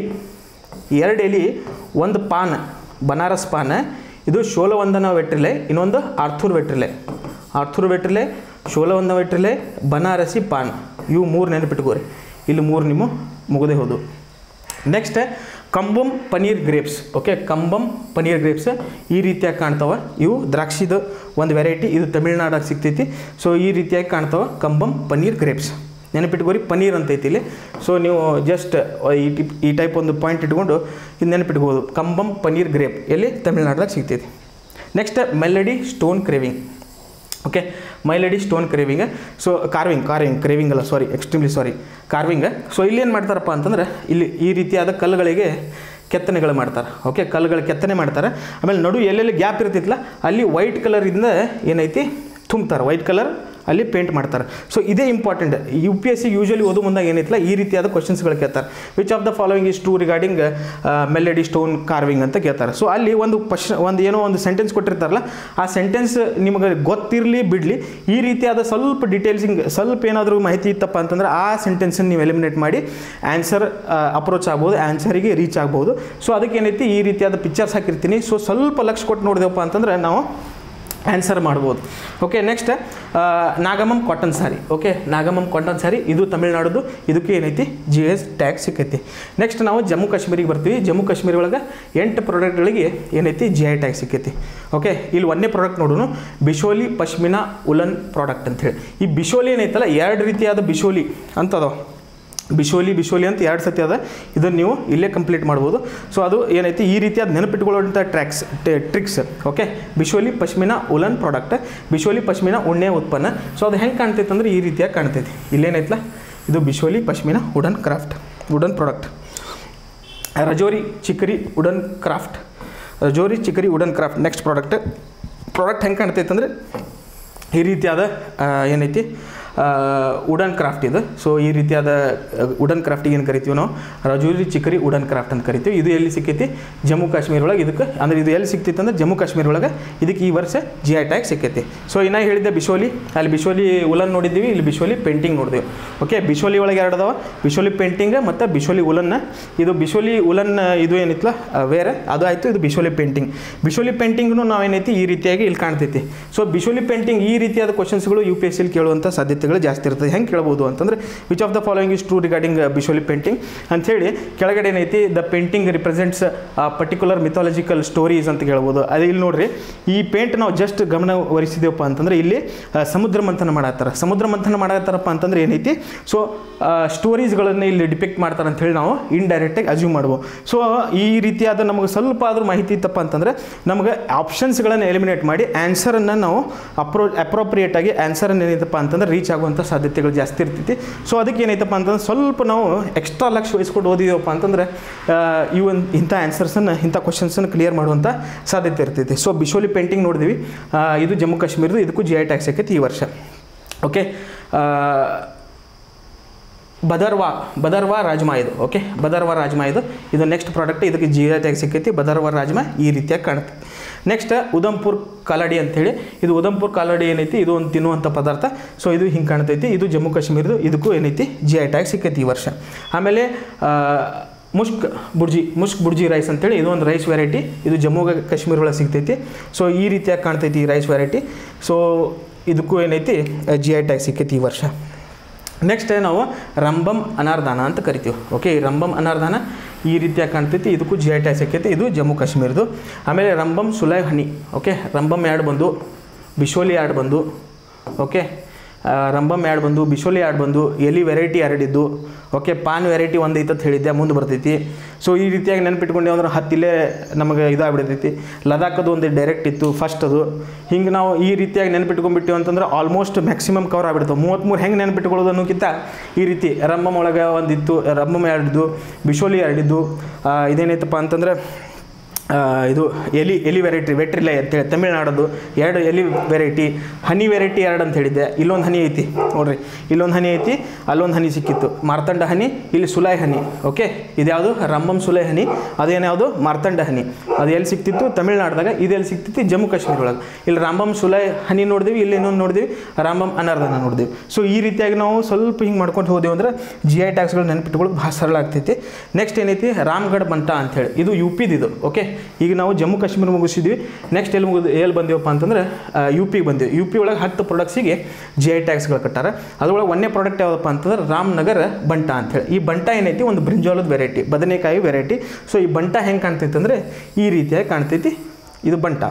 ಎರಡು ಎಲಿ ಒಂದು ಪಾನ್, ಬನಾರಸ್ ಪಾನ್. ಇದು ಶೋಲವಂದನ ವೆಟ್ರಿಲೈ, ಇನ್ನೊಂದು ಆರ್ಥೂರ್ ವೆಟ್ರಿಲೈ. ಆರ್ಥೂರ್ ವೆಟ್ರಿಲೈ, ಶೋಲವಂದನ ವೆಟ್ರಿಲೈ, ಬನಾರಸಿ ಪಾನ್, ಇವು ಮೂರು ನೆನಪಿಟ್ಕೋರಿ. ಇಲ್ಲಿ ಮೂರು ನಿಮ್ಮ ಮುಗದೆ ಹೋದು. Next Cumbum Panneer grapes. Okay, Cumbum Panneer grapes ಈ ರೀತಿಯಾಗಿ ಕಾಣ್ತಾವೆ. ಇವು ದ್ರಾಕ್ಷಿದು ಒಂದು ವೆರೈಟಿ, ಇದು ತಮಿಳ್ನಾಡಾಗ ಸಿಗ್ತೈತಿ. ಸೊ ಈ ರೀತಿಯಾಗಿ ಕಾಣ್ತಾವೆ ಕಂಬಮ್ ಪನೀರ್ ಗ್ರೇಪ್ಸ್. ನೆನಪಿಟ್ಕೋರಿ, ಪನೀರ್ ಅಂತೈತಿ ಇಲ್ಲಿ. ಸೊ ನೀವು ಜಸ್ಟ್ ಈ ಟಿಪ್ ಈ ಟೈಪ್ ಒಂದು ಪಾಯಿಂಟ್ ಇಟ್ಕೊಂಡು ಇದು ನೆನಪಿಟ್ಕೋಬೋದು. ಕಂಬಮ್ ಪನೀರ್ ಗ್ರೇಪ್ ಎಲ್ಲಿ ತಮಿಳ್ನಾಡಾಗ ಸಿಗ್ತೈತಿ. Next Myladi stone craving. Okay, Myladi stone craving. So carving carving craving ಅಲ್ಲ, sorry, extremely sorry, carving. So ಇಲ್ಲಿ ಏನು ಮಾಡ್ತಾರಪ್ಪ ಅಂತಂದ್ರೆ, ಇಲ್ಲಿ ಈ ರೀತಿಯಾದ ಕಲ್ಲುಗಳಿಗೆ ಕೆತ್ತನೆಗಳು ಮಾಡ್ತಾರೆ. ಓಕೆ, ಕಲ್ಲುಗಳ ಕೆತ್ತನೆ ಮಾಡ್ತಾರೆ. ಆಮೇಲೆ ನಡು ಎಲ್ಲೆಲ್ಲಿ ಗ್ಯಾಪ್ ಇರ್ತಿತ್ತಲ್ಲ ಅಲ್ಲಿ ವೈಟ್ ಕಲರಿಂದ ಏನೈತಿ ತುಂಬ್ತಾರೆ. ವೈಟ್ ಕಲರ್ ಅಲ್ಲಿ ಪೇಂಟ್ ಮಾಡ್ತಾರೆ. ಸೊ ಇದೇ important. U P S C usually ಓದು ಮುಂದಾಗ ಏನೈತಿಲ್ಲ ಈ ರೀತಿಯಾದ ಕ್ವಶನ್ಸ್ಗಳು ಕೇಳ್ತಾರೆ. Which of the following is true regarding Myladi stone carving ಅಂತ ಕೇಳ್ತಾರೆ. ಸೊ ಅಲ್ಲಿ ಒಂದು ಪಶ್ ಒಂದು ಏನೋ ಒಂದು ಸೆಂಟೆನ್ಸ್ ಕೊಟ್ಟಿರ್ತಾರಲ್ಲ, ಆ ಸೆಂಟೆನ್ಸ್ ನಿಮಗೆ ಗೊತ್ತಿರಲಿ ಬಿಡಲಿ, ಈ ರೀತಿಯಾದ ಸ್ವಲ್ಪ ಡೀಟೇಲ್ಸಿಂಗ್ ಸ್ವಲ್ಪ ಏನಾದರೂ ಮಾಹಿತಿ ಇತ್ತಪ್ಪ ಅಂತಂದ್ರೆ ಆ ಸೆಂಟೆನ್ಸನ್ನು ನೀವು ಎಲಿಮಿನೇಟ್ ಮಾಡಿ ಆನ್ಸರ್ ಅಪ್ರೋಚ್ ಆಗ್ಬೋದು, ಆನ್ಸರಿಗೆ ರೀಚ್ ಆಗ್ಬೋದು. ಸೊ ಅದಕ್ಕೆ ಏನೈತಿ ಈ ರೀತಿಯಾದ ಪಿಕ್ಚರ್ಸ್ ಹಾಕಿರ್ತೀನಿ. ಸೊ ಸ್ವಲ್ಪ ಲಕ್ಷ ಕೊಟ್ಟು ನೋಡಿದೆವಪ್ಪ ಅಂತಂದ್ರೆ ನಾವು ಆನ್ಸರ್ ಮಾಡ್ಬೋದು. Okay, next Negamam cotton sari. Okay, Negamam cotton sari ಇದು ತಮಿಳ್ನಾಡುದು. ಇದಕ್ಕೆ ಏನೈತಿ ಜಿ ಎಸ್ ಟ್ಯಾಕ್ಸ್ ಸಿಕ್ಕೈತಿ. ನೆಕ್ಸ್ಟ್ ನಾವು ಜಮ್ಮು ಕಾಶ್ಮೀರಿಗೆ ಬರ್ತೀವಿ. ಜಮ್ಮು ಕಾಶ್ಮೀರ ಒಳಗೆ ಎಂಟು ಪ್ರಾಡಕ್ಟ್ಗಳಿಗೆ ಏನೈತಿ ಜಿ ಐ ಟ್ಯಾಕ್ಸ್ ಸಿಕ್ಕೈತಿ. ಓಕೆ, ಇಲ್ಲಿ ಒಂದನೇ ಪ್ರಾಡಕ್ಟ್ ನೋಡೋಣ, ಬಿಶೋಲಿ ಪಶ್ಮಿನಾ ಉಲನ್ ಪ್ರಾಡಕ್ಟ್ ಅಂಥೇಳಿ. ಈ ಬಿಶೋಲಿ ಏನೈತಲ್ಲ ಎರಡು ರೀತಿಯಾದ ಬಿಶೋಲಿ ಅಂತದವ. ಬಿಶೋಲಿ ಬಿಶೋಲಿ ಅಂತ ಎರಡು ಸತಿ ಅದ, ಇದನ್ನು ನೀವು ಇಲ್ಲೇ ಕಂಪ್ಲೀಟ್ ಮಾಡ್ಬೋದು. ಸೊ ಅದು ಏನೈತಿ ಈ ರೀತಿಯಾದ ನೆನಪಿಟ್ಕೊಳ್ಳುವಂಥ tracks tricks. Okay, Basohli Pashmina woollen product, Basohli Pashmina ಉಣ್ಣೆ ಉತ್ಪನ್ನ. ಸೊ ಅದು ಹೆಂಗೆ ಕಾಣ್ತೈತೆ ಅಂದ್ರೆ ಈ ರೀತಿಯಾಗಿ ಕಾಣ್ತೈತಿ. ಇಲ್ಲೇನೈತಲ್ಲ ಇದು Basohli Pashmina wooden craft wooden product. Rajouri Chikri wooden craft, Rajouri Chikri wooden craft next product. Product ಹೆಂಗೆ ಕಾಣ್ತೈತೆ ಅಂದರೆ ಈ ರೀತಿಯಾದ ಏನೈತಿ ವುಡನ್ ಕ್ರಾಫ್ಟ್ ಇದು. ಸೊ ಈ ರೀತಿಯಾದ ವುಡನ್ ಕ್ರಾಫ್ಟಿಗೆ ಏನು ಕರಿತೀವಿ ನಾವು ರಜೋರಿ ಚಿಕರಿ ವುಡನ್ ಕ್ರಾಫ್ಟ್ ಅಂತ ಕರಿತೀವಿ. ಇದು ಎಲ್ಲಿ ಸಿಕ್ಕೈತಿ ಜಮ್ಮು ಕಾಶ್ಮೀರ ಒಳಗೆ. ಇದಕ್ಕೆ ಅಂದರೆ ಇದು ಎಲ್ಲಿ ಸಿಕ್ತಿತ್ತು ಅಂದರೆ ಜಮ್ಮು ಕಾಶ್ಮೀರ ಒಳಗೆ ಇದಕ್ಕೆ ಈ ವರ್ಷ ಜಿ ಐ ಟ್ಯಾಗ್ ಸಿಕ್ಕೈತಿ. ಸೊ ಇನ್ನು ಹೇಳಿದ್ದೆ ಬಿಶೋಲಿ, ಅಲ್ಲಿ ಬಿಶೋಲಿ ಉಲನ್ ನೋಡಿದ್ದೀವಿ, ಇಲ್ಲಿ ಬಿಶೋಲಿ ಪೇಂಟಿಂಗ್ ನೋಡಿದೆವು. ಓಕೆ, ಬಿಶೋಲಿ ಒಳಗೆ ಎರಡು ಅದಾವ, ಬಿಶೋಲಿ ಪೇಂಟಿಂಗ್ ಮತ್ತು ಬಿಶೋಲಿ ಉಲನ್ನ. ಇದು ಬಿಶೋಲಿ ಉಲನ್ ಇದು ಏನಿತ್ತಲ್ಲ ಬೇರೆ ಅದು ಆಯಿತು, ಇದು ಬಿಶೋಲಿ ಪೇಂಟಿಂಗ್. ಬಿಶೋಲಿ ಪೇಂಟಿಂಗ್ನು ನಾವೇನೈತಿ ಈ ರೀತಿಯಾಗಿ ಇಲ್ಲಿ ಕಾಣ್ತೈತಿ. ಸೊ ಬಿಶೋಲಿ ಪೇಂಟಿಂಗ್ ಈ ರೀತಿಯಾದ ಕ್ವಶನ್ಸ್ಗಳು ಯು ಪಿ ಎಸ್ ಸಿಲಿ ಕೇಳುವಂಥ ಸಾಧ್ಯತೆ ಜಾಸ್ತಿ ಇರ್ತದೆ. ಹೆಂಗೆ ಕೇಳ್ಬೋದು ಅಂತಂದ್ರೆ which of the following is true regarding Basohli painting ಅಂಥೇಳಿ ಕೆಳಗಡೆ ಏನೈತಿ the painting represents particular mythological stories ಅಂತ ಕೇಳ್ಬೋದು. ಅದು ಇಲ್ಲಿ ನೋಡ್ರಿ, ಈ ಪೇಂಟ್ ನಾವು ಜಸ್ಟ್ ಗಮನ ವಹಿಸಿದೇವಪ್ಪ ಅಂತಂದ್ರೆ ಇಲ್ಲಿ ಸಮುದ್ರ ಮಂಥನ ಮಾಡತ್ತಾರ. ಸಮುದ್ರ ಮಂಥನ ಮಾಡತ್ತಾರಪ್ಪ ಅಂತಂದ್ರೆ ಏನೈತಿ ಸೊ ಸ್ಟೋರೀಸ್ಗಳನ್ನು ಇಲ್ಲಿ ಡಿಪಿಕ್ಟ್ ಮಾಡ್ತಾರೆ ಅಂತ ಹೇಳಿ ನಾವು ಇಂಡೈರೆಕ್ಟಾಗಿ ಅಸ್ಯೂಮ್ ಮಾಡ್ಬೋದು. ಸೊ ಈ ರೀತಿಯಾದ ನಮಗೆ ಸ್ವಲ್ಪ ಆದರೂ ಮಾಹಿತಿ ಇತ್ತಪ್ಪ ಅಂತಂದ್ರೆ ನಮಗೆ ಆಪ್ಷನ್ಸ್ಗಳನ್ನು ಎಲಿಮಿನೇಟ್ ಮಾಡಿ ಆನ್ಸರನ್ನು ನಾವು ಅಪ್ರೋ ಅಪ್ರೋಪ್ರಿಯೇಟ್ ಆಗಿ ಆನ್ಸರನ್ನು ಏನೈತಪ್ಪ ಅಂತಂದ್ರೆ ರೀಚ್ ಆಗುವಂಥ ಸಾಧ್ಯತೆಗಳು ಜಾಸ್ತಿ ಇರ್ತೈತಿ. ಸೊ ಅದಕ್ಕೆ ಏನೈತಪ್ಪ ಅಂತಂದ್ರೆ ಸ್ವಲ್ಪ ನಾವು ಎಕ್ಸ್ಟ್ರಾ ಲಕ್ಷ ವಹಿಸ್ಕೊಂಡು ಓದಿದೇವಪ್ಪ ಅಂತಂದ್ರೆ ಇವನ್ ಇಂಥ ಆನ್ಸರ್ಸನ್ನು ಇಂಥ ಕ್ವಶನ್ಸನ್ನು ಕ್ಲಿಯರ್ ಮಾಡುವಂಥ ಸಾಧ್ಯತೆ ಇರ್ತೈತಿ. ಸೊ ಬಿಶೋಲಿ ಪೇಂಟಿಂಗ್ ನೋಡಿದ್ವಿ, ಇದು ಜಮ್ಮು ಕಾಶ್ಮೀರದು, ಇದಕ್ಕೂ ಜಿ ಐ ಟ್ಯಾಕ್ಸ್ ಸಿಕ್ಕೈತಿ ಈ ವರ್ಷ. ಓಕೆ, ಬದರ್ವಾ ಬದರ್ವಾ ರಾಜ್ಮಾ ಇದು. ಓಕೆ, ಬದರ್ವಾ ರಾಜ್ಮಾ ಇದು ಇದು ನೆಕ್ಸ್ಟ್ ಪ್ರಾಡಕ್ಟ್, ಇದಕ್ಕೆ ಜಿ ಐ ಟ್ಯಾಗ್ ಸಿಕ್ಕೈತಿ. ಬದರ್ವಾ ರಾಜ್ಮಾ ಈ ರೀತಿಯಾಗಿ ಕಾಣುತ್ತೆ. ನೆಕ್ಸ್ಟ್ ಉದಂಪುರ್ ಕಾಲಡಿ ಅಂಥೇಳಿ, ಇದು ಉದಂಪುರ್ ಕಾಲಡಿ ಏನೈತಿ ಇದು ಒಂದು ತಿನ್ನುವಂಥ ಪದಾರ್ಥ. ಸೊ ಇದು ಹಿಂಗೆ ಕಾಣ್ತೈತಿ, ಇದು ಜಮ್ಮು ಕಾಶ್ಮೀರದು, ಇದಕ್ಕೂ ಏನೈತಿ ಜಿ ಐ ಟ್ಯಾಗ್ ಸಿಕ್ಕೈತಿ ಈ ವರ್ಷ. ಆಮೇಲೆ ಮುಷ್ಕ್ ಬುರ್ಜಿ ಮುಷ್ಕ್ ಬುರ್ಜಿ ರೈಸ್ ಅಂತೇಳಿ ಇದು ಒಂದು ರೈಸ್ ವೆರೈಟಿ, ಇದು ಜಮ್ಮು ಕಾಶ್ಮೀರ ಒಳಗೆ ಸಿಗ್ತೈತಿ. ಸೊ ಈ ರೀತಿಯಾಗಿ ಕಾಣ್ತೈತಿ ಈ ರೈಸ್ ವೆರೈಟಿ. ಸೊ ಇದಕ್ಕೂ ಏನೈತಿ ಜಿ ಐ ಟ್ಯಾಗ್ ಸಿಕ್ಕೈತಿ ಈ ವರ್ಷ. ನೆಕ್ಸ್ಟ್ ನಾವು ರಂಬಂ ಅನಾರ್ದಾನ ಅಂತ ಕರಿತೀವಿ. ಓಕೆ, ಈ ರಂಬಂ ಅನಾರ್ದಾನ ಈ ರೀತಿಯಾಗಿ ಕಾಣ್ತೈತಿ, ಇದಕ್ಕೂ ಜಿ ಐ ಟ್ಯಾಗ್ ಸಿಕ್ಕೈತಿ, ಇದು ಜಮ್ಮು ಕಾಶ್ಮೀರದು. ಆಮೇಲೆ ರಂಬಂ ಸುಲೈ ಹನಿ. ಓಕೆ, ರಂಬಂ ಎರಡು ಬಂದು, ಬಿಶೋಲಿ ಎರಡು ಬಂದು. ಓಕೆ, ರಂಬಂ ಎರಡು ಬಂದು, ಬಿಶೋಲಿ ಎರಡು ಬಂದು, ಎಲಿ ವೆರೈಟಿ ಎರಡಿದ್ದು. ಓಕೆ, ಪಾನ್ ವೆರೈಟಿ ಒಂದು ಐತೆ ಅಂತ ಹೇಳಿದ್ದೆ, ಮುಂದೆ ಬರ್ತೈತಿ. ಸೊ ಈ ರೀತಿಯಾಗಿ ನೆನ್ಪಿಟ್ಕೊಂಡೇವು ಅಂದ್ರೆ ಹತ್ತಿಲ್ಲೇ ನಮಗೆ ಇದಾಗ್ಬಿಡ್ತೈತಿ. ಲದಾಖದು ಒಂದು ಡೈರೆಕ್ಟ್ ಇತ್ತು ಫಸ್ಟ್ ಅದು. ಹಿಂಗೆ ನಾವು ಈ ರೀತಿಯಾಗಿ ನೆನ್ಪಿಟ್ಕೊಂಡ್ಬಿಟ್ಟಿವಿ ಅಂತಂದ್ರೆ ಆಲ್ಮೋಸ್ಟ್ ಮ್ಯಾಕ್ಸಿಮಮ್ ಕವರ್ ಆಗ್ಬಿಡ್ತಾವೆ. ಮೂವತ್ತ್ಮೂರು ಹೆಂಗೆ ನೆನ್ಪಿಟ್ಕೊಳ್ಳೋದು ಅನ್ನೋಕ್ಕಿಂತ ಈ ರೀತಿ ರಂಬಂ ಒಳಗೆ ಒಂದಿತ್ತು, ರಂಬಂ ಎರಡಿದ್ದು, ಬಿಶೋಲಿ ಎರಡಿದ್ದು. ಇದೇನೈತಪ್ಪ ಅಂತಂದ್ರೆ ಇದು ಎಲಿ ಎಲಿ ವೆರೈಟಿ ವೆಟ್ರಿಲೆ ಅಂತೇಳಿ ತಮಿಳ್ನಾಡೋದು ಎರಡು ಎಲಿ ವೆರೈಟಿ. ಹನಿ ವೆರೈಟಿ ಎರಡು ಅಂತ ಹೇಳಿದ್ದೆ, ಇಲ್ಲೊಂದು ಹನಿ ಐತಿ ನೋಡ್ರಿ, ಇಲ್ಲೊಂದು ಹನಿ ಐತಿ, ಅಲ್ಲೊಂದು ಹನಿ ಸಿಕ್ಕಿತ್ತು, ಮಾರ್ತಂಡ ಹನಿ, ಇಲ್ಲಿ ಸುಲೈ ಹನಿ. ಓಕೆ, ಇದ್ಯಾವುದು ರಂಬಂ ಸುಲೈ ಹನಿ, ಅದೇನ್ಯಾವುದು ಮಾರ್ತಂಡ ಹನಿ. ಅದು ಎಲ್ಲಿ ಸಿಕ್ತಿತ್ತು ತಮಿಳ್ನಾಡ್ದಾಗ, ಇದು ಎಲ್ಲಿ ಸಿಕ್ತಿತ್ತು ಜಮ್ಮು ಕಾಶ್ಮೀರ ಒಳಗೆ. ಇಲ್ಲಿ ರಂಬಂ ಸುಲೈ ಹನಿ ನೋಡಿದ್ವಿ, ಇಲ್ಲಿ ಇನ್ನೊಂದು ನೋಡಿದ್ವಿ ರಂಬಂ ಅನಾರ್ದಾನ ನೋಡಿದ್ವಿ. ಸೊ ಈ ರೀತಿಯಾಗಿ ನಾವು ಸ್ವಲ್ಪ ಹಿಂಗೆ ಮಾಡ್ಕೊಂಡು ಹೋದೆವು ಅಂದ್ರೆ ಜಿ ಐ ಟ್ಯಾಗ್ಸ್ಗಳು ನೆನ್ಪಿಟ್ಕೊಳ್ಳೋದು ಭಾಳ ಸರಳ ಆಗ್ತೈತಿ. ನೆಕ್ಸ್ಟ್ ಏನೈತಿ ರಾಮ್ಗಢ ಬಂಟ ಅಂಥೇಳಿ, ಇದು ಯು ಪಿದಿದು. ಓಕೆ, ಈಗ ನಾವು ಜಮ್ಮು ಕಾಶ್ಮೀರ ಮುಗಿಸಿದ್ವಿ. ನೆಕ್ಸ್ಟ್ ಎಲ್ಲಿ ಮುಗಿದು ಎಲ್ಲಿ ಬಂದೀವಪ್ಪ ಅಂತಂದ್ರೆ ಯು ಪಿಗೆ ಬಂದೀವಿ. ಯು ಪಿ ಒಳಗೆ ಹತ್ತು ಪ್ರಾಡಕ್ಟ್ಸಿಗೆ ಜಿ ಐ ಟ್ಯಾಗ್ಸ್ಗಳು ಕಟ್ಟಾರ. ಅದರೊಳಗೆ ಒಂದೇ ಪ್ರಾಡಕ್ಟ್ ಯಾವುದಪ್ಪ ಅಂತಂದ್ರೆ ರಾಮನಗರ ಬಂಟ ಅಂಥೇಳಿ. ಈ ಬಂಟ ಏನೈತಿ ಒಂದು ಬ್ರಿಂಜಾಲದ ವೆರೈಟಿ, ಬದನೆಕಾಯಿ ವೆರೈಟಿ. ಸೊ ಈ ಬಂಟ ಹೆಂಗೆ ಕಾಣ್ತೈತೆ ಅಂದರೆ ಈ ರೀತಿಯಾಗಿ ಕಾಣ್ತೈತಿ, ಇದು ಬಂಟ.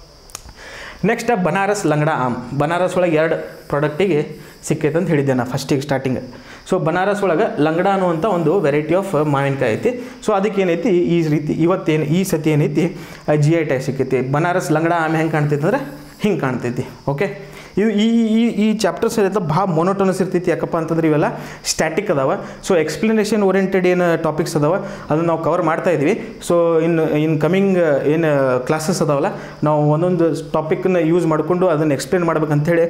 ನೆಕ್ಸ್ಟ್ ಬನಾರಸ್ ಲಂಗಡ ಆಮ್. ಬನಾರಸ್ ಒಳಗೆ ಎರಡು ಪ್ರಾಡಕ್ಟಿಗೆ ಸಿಕ್ಕೈತೆ ಅಂತ ಹೇಳಿದ್ದೆ ನಾನು ಫಸ್ಟಿಗೆ ಸ್ಟಾರ್ಟಿಂಗ್. ಸೊ ಬನಾರಸ್ ಒಳಗೆ ಲಂಗಡ ಅನ್ನುವಂಥ ಒಂದು ವೆರೈಟಿ ಆಫ್ ಮಾವಿನಕಾಯಿ ಐತಿ. ಸೊ ಅದಕ್ಕೆ ಏನೈತಿ ಈ ರೀತಿ ಇವತ್ತೇನು ಈ ಸತಿ ಏನೈತಿ ಜಿ ಐ ಟ್ಯಾಗ್ ಸಿಕ್ಕೈತಿ. ಬನಾರಸ್ ಲಂಗಡ ಆಮ್ ಹೆಂಗೆ ಕಾಣ್ತೈತೆ ಅಂದರೆ ಹಿಂಗೆ ಕಾಣ್ತೈತಿ. ಓಕೆ, ಇದು ಈ ಈ ಈ ಚಾಪ್ಟರ್ಸ್ ಎಲ್ಲ ಭಾಳ ಮೊನೋಟೋನಸ್ ಇರ್ತೈತಿ. ಯಾಕಪ್ಪ ಅಂತಂದ್ರೆ ಇವೆಲ್ಲ ಸ್ಟ್ಯಾಟಿಕ್ ಅದಾವ. ಸೊ ಎಕ್ಸ್ಪ್ಲನೇಷನ್ ಓರಿಯೆಂಟೆಡ್ ಏನು ಟಾಪಿಕ್ಸ್ ಅದಾವ ಅದನ್ನು ನಾವು ಕವರ್ ಮಾಡ್ತಾ ಇದ್ದೀವಿ. ಸೊ ಇನ್ ಇನ್ ಕಮಿಂಗ್ ಏನು ಕ್ಲಾಸಸ್ ಅದಾವಲ್ಲ ನಾವು ಒಂದೊಂದು ಟಾಪಿಕ್ನ ಯೂಸ್ ಮಾಡಿಕೊಂಡು ಅದನ್ನು ಎಕ್ಸ್ಪ್ಲೇನ್ ಮಾಡ್ಬೇಕಂತೇಳಿ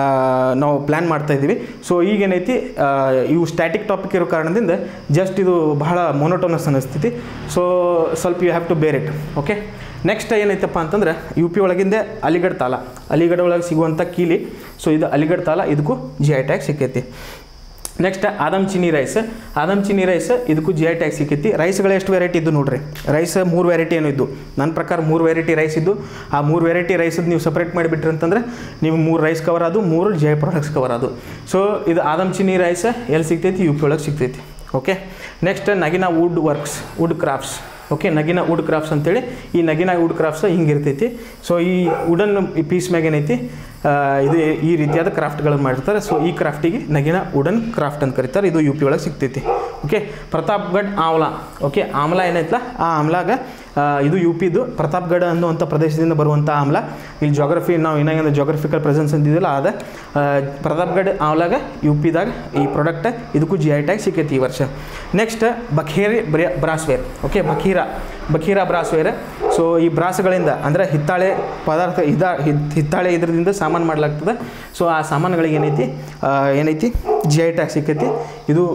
ನಾವು ಪ್ಲ್ಯಾನ್ ಮಾಡ್ತಾ ಇದ್ದೀವಿ. ಸೊ ಈಗೇನೈತಿ ಇವು ಸ್ಟ್ಯಾಟಿಕ್ ಟಾಪಿಕ್ ಇರೋ ಕಾರಣದಿಂದ ಜಸ್ಟ್ ಇದು ಬಹಳ ಮೊನೋಟೋನಸ್ ಅನ್ನಿಸ್ತೈತಿ. ಸೊ ಸ್ವಲ್ಪ you have to bear it. Okay, next ಏನೈತಪ್ಪ ಅಂತಂದ್ರೆ ಯು ಪಿ ಒಳಗಿಂದ ಅಲಿಗಢ ತಾಲ, ಅಲಿಗಢ ಒಳಗೆ ಸಿಗುವಂಥ ಕೀಲಿ. ಸೊ ಇದು ಅಲಿಗಢ ತಾಲ, ಇದಕ್ಕೂ ಜಿ ಐ ಟ್ಯಾಗ್ ಸಿಕ್ಕೈತಿ. Next Adam Chini rice, Adam Chini rice ಇದಕ್ಕೂ ಜಿ ಐ ಟ್ಯಾಗ್ ಸಿಕ್ಕೈತಿ. ರೈಸ್ಗಳು ಎಷ್ಟು ವೆರೈಟಿ ಇದ್ದು ನೋಡ್ರಿ, ರೈಸ್ ಮೂರು ವೆರೈಟಿ ಏನೋ ಇದ್ದು, ನನ್ನ ಪ್ರಕಾರ ಮೂರು ವೆರೈಟಿ ರೈಸ್ ಇದ್ದು. ಆ ಮೂರು ವೆರೈಟಿ ರೈಸದ್ದು ನೀವು ಸಪ್ರೇಟ್ ಮಾಡಿಬಿಟ್ರಿ ಅಂತಂದ್ರೆ ನೀವು ಮೂರು ರೈಸ್ ಕವರ್ ಅದು, ಮೂರು ಜಿ ಐ ಪ್ರಾಡಕ್ಟ್ಸ್ ಕವರ್ ಅದು. ಸೊ ಇದು ಆದಮ್ ಚಿನಿ ರೈಸ್ ಎಲ್ಲಿ ಸಿಗ್ತೈತಿ, ಯು ಪಿ ಒಳಗೆ ಸಿಗ್ತೈತಿ. Okay, next Nagina wood works, wood crafts. Okay, Nagina wood crafts ಅಂತೇಳಿ ಈ ನಗಿನ ವುಡ್ ಕ್ರಾಫ್ಟ್ಸ್ ಹಿಂಗೆ ಇರ್ತೈತಿ. ಸೊ ಈ ವುಡನ್ ಈ ಪೀಸ್ ಮ್ಯಾಗ ಏನೈತಿ ಇದು ಈ ರೀತಿಯಾದ ಕ್ರಾಫ್ಟ್ಗಳನ್ನು ಮಾಡಿರ್ತಾರೆ. ಸೊ ಈ ಕ್ರಾಫ್ಟಿಗೆ ನಗಿನ ವುಡನ್ ಕ್ರಾಫ್ಟ್ ಅಂತ ಕರೀತಾರೆ. ಇದು ಯು ಪಿ ಒಳಗೆ ಸಿಗ್ತೈತಿ. ಓಕೆ, ಪ್ರತಾಪ್ಗಢ ಆಮ್ಲಾ. ಓಕೆ, ಆಮ್ಲಾ ಏನೈತಲ್ಲ ಆ ಆಮ್ಲಾಗ ಇದು ಯು ಪಿದು ಪ್ರತಾಪ್ಗಢ ಅನ್ನುವಂಥ ಪ್ರದೇಶದಿಂದ ಬರುವಂಥ ಆಮ್ಲ. ಇಲ್ಲಿ ಜಾಗ್ರಫಿ ನಾವು ಏನಾಗ ಜಾಗ್ರಫಿಕಲ್ ಪ್ರೆಸೆನ್ಸ್ ಅಂತಿದ್ದಿಲ್ಲ ಅದ ಪ್ರತಾಪ್ಗಢ ಆಮ್ಲಾಗ ಯು ಪಿದಾಗ ಈ ಪ್ರಾಡಕ್ಟ್ ಇದಕ್ಕೂ ಜಿ ಐ ಟ್ಯಾಗ್ ಸಿಕ್ಕೈತಿ ಈ ವರ್ಷ. Next Bakheera brassware. Okay, Bakheera Bakheera brassware. So ಈ ಬ್ರಾಸ್ಗಳಿಂದ ಅಂದರೆ ಹಿತ್ತಾಳೆ ಪದಾರ್ಥ ಇದ ಹಿತ್ತಾಳೆ ಇದರಿಂದ ಸಾಮಾನು ಮಾಡಲಾಗ್ತದೆ. ಸೊ ಆ ಸಾಮಾನುಗಳಿಗೆ ಏನೈತಿ ಏನೈತಿ ಜಿ ಐ ಟ್ಯಾಗ್ ಸಿಕ್ಕೈತಿ. ಇದು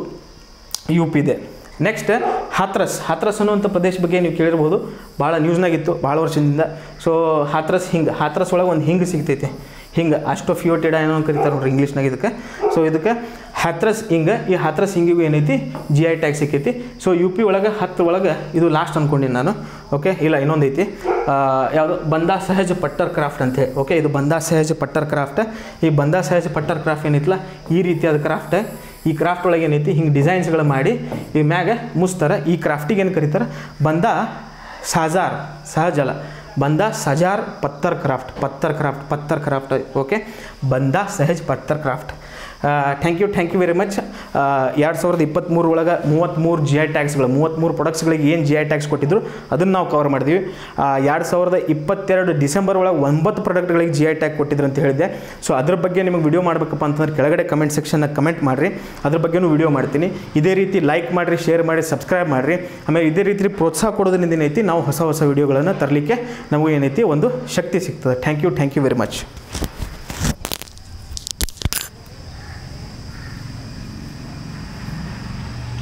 ಯು ಪಿ ಇದೆ. ನೆಕ್ಸ್ಟ್ ಹಾತ್ರಸ್. ಹಾತ್ರಸ್ ಅನ್ನುವಂಥ ಪ್ರದೇಶ ಬಗ್ಗೆ ನೀವು ಕೇಳಿರ್ಬೋದು, ಭಾಳ ನ್ಯೂಸ್ನಾಗಿತ್ತು ಭಾಳ ವರ್ಷದಿಂದ. ಸೊ ಹಾತ್ರಸ್ ಹಿಂಗೆ, ಹಾತ್ರಸ್ ಒಳಗೆ ಒಂದು ಹಿಂಗೆ ಸಿಗ್ತೈತೆ, ಹಿಂಗೆ ಅಸ್ಟೋಫಿಯೋಟಿಡ ಏನೋ ಕರೀತಾರೆ ನೋಡ್ರಿ ಇಂಗ್ಲೀಷ್ನಾಗ ಇದಕ್ಕೆ. ಸೊ ಇದಕ್ಕೆ ಹಾತ್ರಸ್ ಹಿಂಗೆ, ಈ ಹಾತ್ರಸ್ ಹಿಂಗಿಗೂ ಏನೈತಿ ಜಿ ಐ ಟ್ಯಾಗ್ ಸಿಕ್ಕೈತಿ. ಸೊ ಯು ಪಿ ಒಳಗೆ ಹತ್ತು ಒಳಗೆ ಇದು ಲಾಸ್ಟ್ ಅಂದ್ಕೊಂಡಿನಿ ನಾನು. ಓಕೆ, ಇಲ್ಲ ಇನ್ನೊಂದು ಐತಿ ಯಾವುದು ಬಂದಾ ಸಹಜ ಪಟ್ಟರ್ ಕ್ರಾಫ್ಟ್ ಅಂತೇಳಿ. ಓಕೆ, ಇದು ಬಂದಾ ಸಹಜ ಪಟ್ಟರ್ ಕ್ರಾಫ್ಟ್. ಈ ಬಂದಾ ಸಹಜ ಪಟ್ಟರ್ ಕ್ರಾಫ್ಟ್ ಏನೈತಿಲ್ಲ ಈ ರೀತಿಯಾದ ಕ್ರಾಫ್ಟ್. ಈ ಕ್ರಾಫ್ಟ್ ಒಳಗೆ ಏನೈತಿ ಹಿಂಗೆ ಡಿಸೈನ್ಸ್ಗಳು ಮಾಡಿ ಈ ಮ್ಯಾಗ ಮುಸ್ತಾರೆ. ಈ ಕ್ರಾಫ್ಟಿಗೆ ಏನು ಕರೀತಾರೆ ಬಂದಾ ಸಾಜಾರ್, ಸಹಜಲ Banda Shajar patthar craft, patthar craft patthar craft. Okay, Banda Shajar patthar craft. Thank you thank you very much. ಎರಡು ಸಾವಿರದ ಇಪ್ಪತ್ತ್ಮೂರು ಒಳಗೆ ಮೂವತ್ತ್ಮೂರು ಜಿ ಐ ಟ್ಯಾಗ್ಸ್ಗಳು, ಮೂವತ್ತ್ಮೂರು ಪ್ರಾಡಕ್ಟ್ಸ್ಗಳಿಗೆ ಏನು ಜಿ ಐ ಟ್ಯಾಗ್ಸ್ ಕೊಟ್ಟಿದ್ರು ಅದನ್ನು ನಾವು ಕವರ್ ಮಾಡಿದ್ವಿ. ಎರಡು ಸಾವಿರದ ಇಪ್ಪತ್ತೆರಡು ಡಿಸೆಂಬರ್ ಒಳಗೆ ಒಂಬತ್ತು ಪ್ರಾಡಕ್ಟ್ಗಳಿಗೆ ಜಿ ಐ ಟ್ಯಾಗ್ ಕೊಟ್ಟಿದ್ರು ಅಂತ ಹೇಳಿದೆ. ಸೊ ಅದ್ರ ಬಗ್ಗೆ ನಿಮಗೆ ವಿಡಿಯೋ ಮಾಡಬೇಕಪ್ಪ ಅಂತಂದ್ರೆ ಕೆಳಗಡೆ ಕಮೆಂಟ್ ಸೆಕ್ಷನ್ನಾಗ ಕಮೆಂಟ್ ಮಾಡಿರಿ, ಅದ್ರ ಬಗ್ಗೆನೂ ವಿಡಿಯೋ ಮಾಡ್ತೀನಿ. ಇದೇ ರೀತಿ ಲೈಕ್ ಮಾಡಿರಿ, ಶೇರ್ ಮಾಡಿ, ಸಬ್ಸ್ಕ್ರೈಬ್ ಮಾಡಿರಿ. ಆಮೇಲೆ ಇದೇ ರೀತಿ ಪ್ರೋತ್ಸಾಹ ಕೊಡೋದ್ರಿಂದ ಏನೈತಿ ನಾವು ಹೊಸ ಹೊಸ ವಿಡಿಯೋಗಳನ್ನು ತರಲಿಕ್ಕೆ ನಮಗೂ ಏನೈತಿ ಒಂದು ಶಕ್ತಿ ಸಿಗ್ತದೆ. Thank you thank you very much.